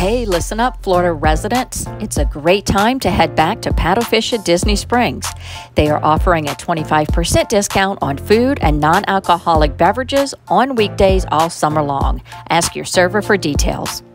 Hey, listen up, Florida residents. It's a great time to head back to Paddlefish at Disney Springs. They are offering a 25% discount on food and non-alcoholic beverages on weekdays all summer long. Ask your server for details.